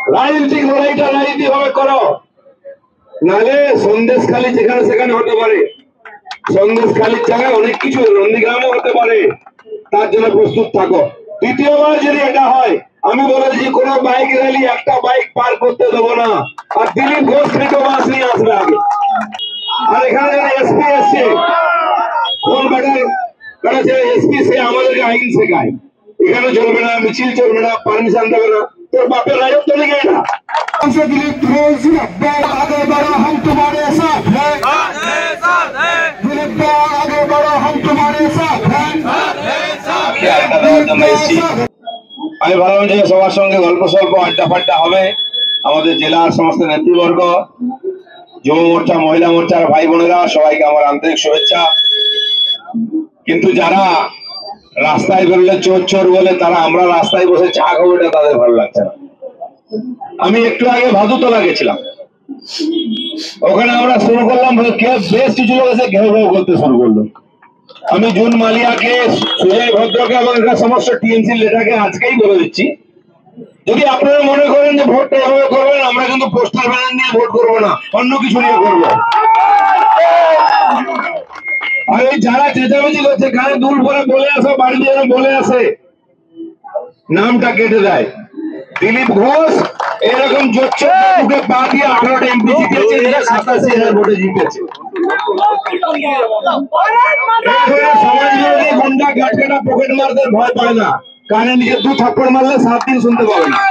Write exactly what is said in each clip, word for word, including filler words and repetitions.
রাজনৈতিক লড়াইটা রাজনীতি ভাবে করো, নালে সন্দেশখালী যেখানে সেখানে হতে পারে। সন্দেশখালীর জায়গায় অনেক কিছু নন্দীগ্রামও হতে পারে, তার জন্য প্রস্তুত থাকো। দ্বিতীয়বার যদি এটা হয়, আমি বলেছি কোন বাইক র্যালি একটা বাইক পার করতে দেবো না। আর দিলীপ ঘোষ থেকে বাস নিয়ে আসবে আগে। আর এখানে যারা এসপি এসছে, কোন ব্যাটার করেছে এসপি, সে আমাদেরকে আইন শেখায়। এখানে চলবে না, মিছিল চলবে না, পারমিশন দেবে না। তোর বাপের রাজত্ব লেগে এটা। दिलीप घोष आगे बढ़ो, हम तुम्हारे साथ हैं। दिलीप आगे बढ़ो, हम तुम्हारे साथ हैं। আমি ভাবলাম যে সবার সঙ্গে গল্প স্বল্প আড্ডা ফাড্ডা হবে। আমাদের জেলার সমস্ত নেতৃবর্গ, যুব মোর্চা, মহিলা মোর্চার ভাই বোনেরা, সবাইকে আমার আন্তরিক শুভেচ্ছা। কিন্তু যারা রাস্তায় বেরোলে চোর চোর বলে, তারা আমরা রাস্তায় বসে চা খাবো, এটা তাদের ভালো লাগছে না। আমি একটু আগে ভাদুতলা গেছিলাম, ওখানে আমরা শুরু করলাম, বেশ কিছু লোক এসে ঘেউ ঘেউ করতে শুরু করলো। আমি জুন মালিয়াকে, সুজয় ভদ্রকে এবং সমস্ত টিএমসি নেতাকে আজকেই বলে দিচ্ছি, যদি আপনারা মনে করেন যে ভোটটা এভাবে করবেন, আমরা কিন্তু পোস্টার ব্যানার নিয়ে ভোট করবো না, অন্য কিছু নিয়ে করবো। আর এই যারা চেঁচামেচি করছে, কানে দুল পরে বলে আসো, বাড়িতে যেন বলে আসে, নামটা কেটে দেয়। দিলীপ ঘোষ এরকম জোচ্ছে মুখে পা দিয়ে আঠারোটা এমপি জিতেছে, সাতাশি হাজার ভোটে জিতেছে। সমাজ বিরোধী গুন্ডা গাটকাটা পকেট মারদের ভয় পায় না, কানে নিজে দু থাপ্পড় মারলে সাত দিন শুনতে পাবে না।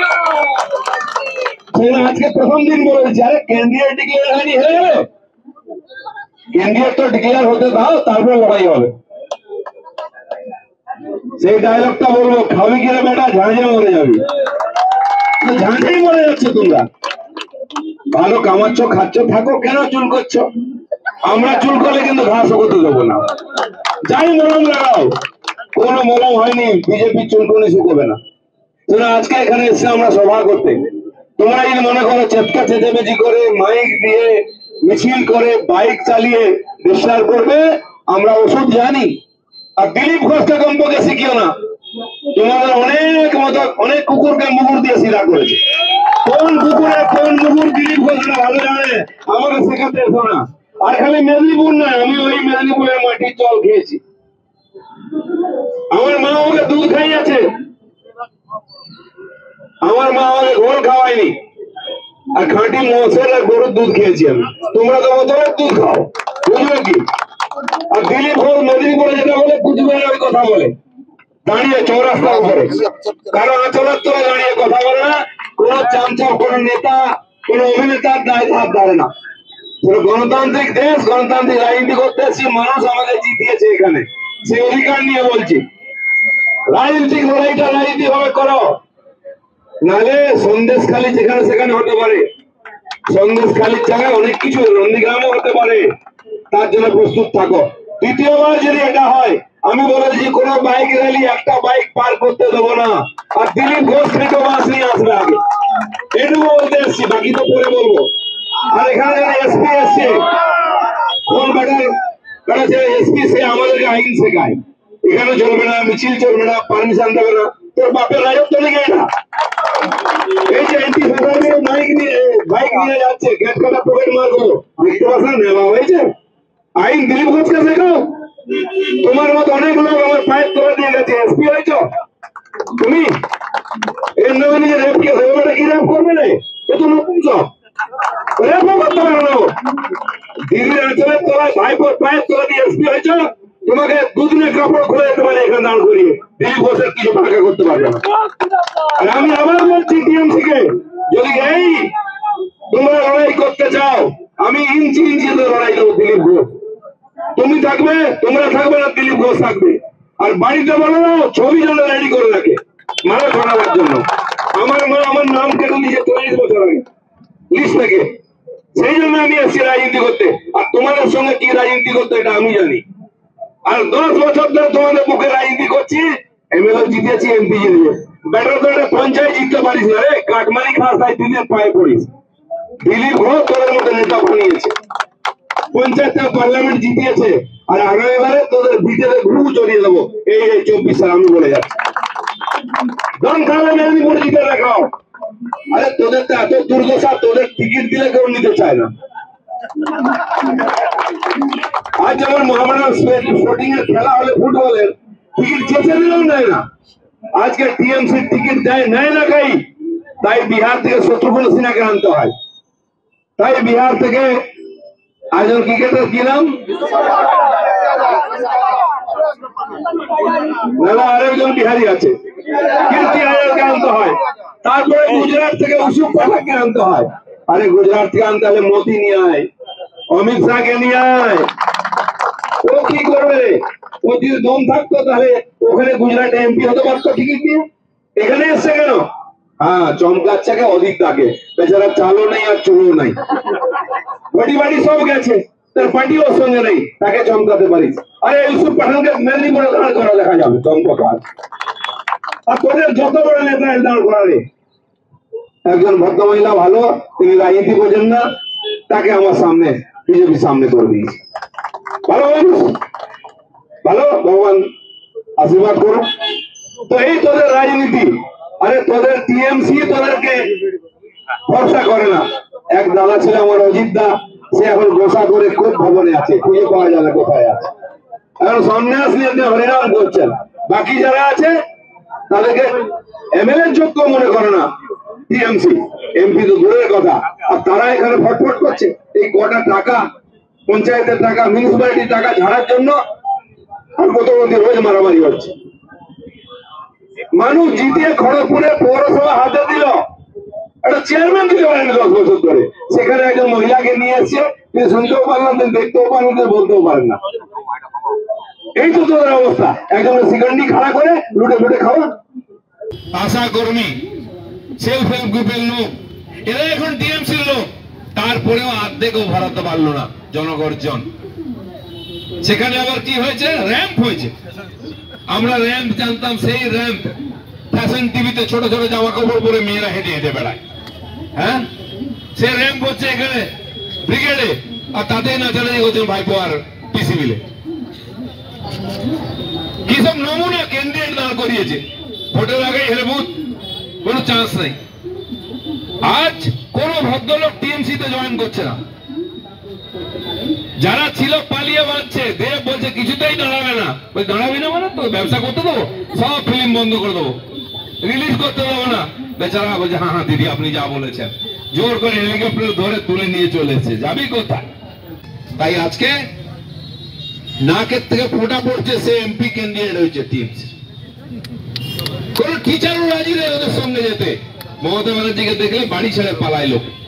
আজকে প্রথম দিন বলেছি, আরে কেন্দ্রীয় ডিক্লেয়ার হয়নি, হেরে যাবে। কেন্দ্রীয় তো ডিক্লেয়ার হতে দাও, তারপরে লড়াই হবে। সেই ডায়লগটা বলবো, খাবি কিনা বেটা, ঝাঁঝে মরে যাবি। ঝাঁঝেই মরে যাচ্ছে তোমরা। ভালো কামাচ্ছ, খাচ্ছ, থাকো, কেন চুল করছো? আমরা চুল করলে কিন্তু ঘাস করতে দেবো না। যাই মলম লাগাও, কোন মলম হয়নি, বিজেপি চুল কোনো শুকোবে না। তোমরা আজকে এখানে এসে আমরা সভা করতে, তোমরা যদি মনে করো চেতকা চেঁচামেচি করে, মাইক দিয়ে, মিছিল করে, বাইক চালিয়ে ডিস্টার্ব করবে, আমরা ওষুধ জানি। আর দিলীপ ঘোষকে কমপক্ষে শিখিও না। তোমাদের অনেক মতো অনেক কুকুরকে মুগুর দিয়ে সিধা করেছে। কোন কুকুরে কোন মুগুর দিলীপ ঘোষরা ভালো জানে, আমাকে শেখাতে এসো না। আর খালি মেদিনীপুর নয়, আমি ওই মেদিনীপুরের মাটির জল খেয়েছি। আমার মা আমাকে দুধ খাইয়েছে, আমার মা আমাকে ঘোল খাওয়ায়নি। আর খাঁটি মোষের আর গরুর দুধ খেয়েছি আমি। তোমরা তো বোতলের দুধ খাও, বুঝবে কি? আর দিলীপ ঘোষ মেদিনীপুরে যেটা বলে, কুচবিহারের কথা বলে, দাঁড়িয়ে চৌরাস্তার উপরে, কারো আচলের তলে দাঁড়িয়ে কথা বলে না। কোন চামচা, কোন নেতা, কোন অভিনেতার দায় ধার ধারে না। গণতান্ত্রিক দেশ, গণতান্ত্রিক রাজনীতি করতে এসেছি, মানুষ আমাদের জিতিয়েছে এখানে, সেই অধিকার নিয়ে বলছি। রাজনৈতিক লড়াইটা রাজনীতি ভাবে করো, নালে সন্দেশখালী যেখানে সেখানে হতে পারে। সন্দেশখালীর জায়গায় অনেক কিছু নন্দীগ্রামও হতে পারে, তার জন্য প্রস্তুত থাকো। দ্বিতীয়বার যদি এটা হয়, আমি বলেছি কোন বাইক র্যালি একটা বাইক পার করতে দেবো না। আর দিলীপ ঘোষ থেকে বাস নিয়ে আসবে আগে, এটুকু বলতে এসছি, বাকি তো পরে বলবো। আর এখানে যারা এসপি এসছে, কোন ব্যাটার করেছে এসপি, সে আমাদেরকে আইন শেখায়। এখানে চলবে না, মিছিল চলবে না, পারমিশন দেবে না। তোর বাপের রাজত্ব লেগে এটা। এই যে এমপি সরকার মাইক নিয়ে বাইক নিয়ে যাচ্ছে, গেট কাটা পকেট মার করো, দেখতে পাচ্ছেন নেওয়া হয়েছে। আইন দিলীপ ঘোষকে শেখাও। তোমার মতো অনেক লোক আমার পায়ের তলে দিয়ে গেছে, এসপি হয়েছ তুমি। এর নামে নিজে রেপ কেস হবে, কি রেপ করবে না? এ তো নতুন সব রেপও করতে পারো না। দিল্লির অঞ্চলের তলায় ভাইপোর পায়ের তলে দিয়ে এসপি হয়েছ, তোমাকে দুদিনের কাপড় খুলে যেতে পারে এখানে দাঁড় করিয়ে, দিলীপ ঘোষের কিছু ফাঁকা করতে পারবে না। আর আমি আবার বলছি টিএমসি কে, যদি এই তোমরা লড়াই করতে চাও, আমি ইঞ্চি ইঞ্চি লড়াই দেবো দিলীপ ঘোষ। তুমি থাকবে, তোমরা থাকবে না, দিলীপ ঘোষ থাকবে। আর বাড়িতে বলো ছবি জন্য রেডি করে রাখে মারা করাবার জন্য। আমার মা আমার নাম কেটে নিয়েছে চল্লিশ বছর আগে লিস্ট থেকে, সেই জন্য আমি এসেছি রাজনীতি করতে। আর তোমাদের সঙ্গে কি রাজনীতি করতে এটা আমি জানি। আর দশ বছর ধরে তোমাদের মুখে রাজনীতি করছি, এমএলএ জিতেছি, এমপি জিতেছি। বেটার তো একটা পঞ্চায়েত জিততে পারিস না রে, কাটমারি খাস, তাই দিনের পায়ে পড়িস। দিলীপ ঘোষ তোদের মতো নেতা বানিয়েছে, পঞ্চায়েত পার্লামেন্ট জিতিয়েছে। আর আগামীবারে তোদের ভিতরে ঘু চড়িয়ে দেবো, এই চব্বিশ সাল আমি বলে যাচ্ছি। দম খাবে মেদিনীপুর জিতে দেখাও। আরে তোদের তো এত দুর্দশা, তোদের টিকিট দিলে কেউ নিতে চায় না। আজ যেমন মোহামেডান স্পোর্টিং এর খেলা হলে ফুটবলের টিকিট চেঁচে দিলেও নেয় না। আজকে টিএমসি টিকিট দেয় নেয় না কাই, তাই বিহার থেকে শত্রুঘ্ন সিনহাকে আনতে হয়। তাই বিহার থেকে একজন ক্রিকেটার কি নাম, না আরেকজন বিহারি আছে, কীর্তি আয়ারকে আনতে হয়। তারপরে গুজরাট থেকে ইউসুফ পাঠানকে আনতে হয়। আরে গুজরাট থেকে আনতে হলে মোদি নিয়ে আয়, অমিত শাহকে নিয়ে আয়। ও কি করবে? ও যদি দম থাকতো তাহলে ওখানে গুজরাটে এমপি হতে পারতো টিকিট দিয়ে। এখানে এসছে কেন? হ্যাঁ, চমকাচ্ছাকে অধিক থাকে, বেচারা চালও নেই আর চুলও নাই, বডি বাড়ি সব গেছে, তার পার্টি ওর সঙ্গে নেই, তাকে চমকাতে পারিস। আরে ইউসুফ পাঠানকে মেদিনীপুরে দাঁড় করা দেখা যাবে, চমকা। আর তোদের যত বড় নেতা দাঁড় করারে, একজন ভদ্রমহিলা ভালো, তিনি রাজনীতি বোঝেন না, তাকে আমার সামনে বিজেপির সামনে করে দিয়েছে। ভালো মানুষ, ভালো, ভগবান আশীর্বাদ করুন। তো এই তোদের রাজনীতি। আরে তোদের টিএমসি তোদেরকে ভরসা করে না। এক দাদা ছিল আমার অজিত দা, সে এখন গোসা করে কোর্ট ভবনে আছে, খুঁজে পাওয়া যাবে কোথায় আছে। এখন সন্ন্যাস নিয়ে হরিনাম করছেন। বাকি যারা আছে তাদেরকে এমএলএ যোগ্য মনে করে না টিএমসি, এমপি তো দূরের কথা। আর তারা এখানে ফটফট করছে এই কটা টাকা, পঞ্চায়েতের টাকা, মিউনিসিপ্যালিটির টাকা ঝাড়ার জন্য, আর কত মধ্যে রোজ মারামারি হচ্ছে। মানুষ জিতিয়ে খড়গপুরে পৌরসভা হাতে দিল, একটা চেয়ারম্যান দিতে পারেন দশ বছর ধরে, সেখানে একজন মহিলাকে নিয়ে এসছে, তিনি শুনতেও পারলেন, তিনি দেখতেও পারেন, বলতেও পারেন না। এই তো তোদের অবস্থা, একজন সিগান্ডি খাড়া করে লুটে ফুটে খাওয়া। আশা কর্মী, সেলফ হেল্প গ্রুপের লোক, এরা এখন টিএমসির লোক, তারপরেও অর্ধেকও ভরাতে পারলো না জনগর্জন। সেখানে আবার কি হয়েছে? র্যাম্প হয়েছে। আমরা র্যাম্প জানতাম, সেই র্যাম্প ফ্যাশন টিভিতে ছোট ছোট জামা কাপড় পরে মেয়েরা হেঁটে হেঁটে বেড়ায়। হ্যাঁ, সে র্যাম্প হচ্ছে এখানে ব্রিগেডে, আর তাতেই নাচানাচি করছেন ভাইপো আর পিসি মিলে। কি সব নমুনা ক্যান্ডিডেট দাঁড় করিয়েছে, ভোটের আগে হেলে বুথ, কোনো চান্স নেই। আজ কোন ভদ্রলোক টিএমসি তে জয়েন করছে না। যারা ছিল পালিয়ে বাঁচছে, দেব বলছে কিছুতেই দাঁড়াবে না। ওই দাঁড়াবি না মানে তো ব্যবসা করতে দেবো, সব ফিল্ম বন্ধ করে দেবো, রিলিজ করতে দেবো না। বেচারা বলছে হ্যাঁ হ্যাঁ দিদি আপনি যা বলেছেন, জোর করে হেলিকপ্টার ধরে তুলে নিয়ে চলে এসেছে, যাবি কোথায়? তাই আজকে নাকের থেকে ফোঁটা পড়ছে, সে এমপি ক্যান্ডিডেট হয়েছে টিএমসি। কোন টিচারও রাজি নেই ওদের সঙ্গে যেতে। মমতা ব্যানার্জিকে দেখলে বাড়ি ছেড়ে পালায় লোক।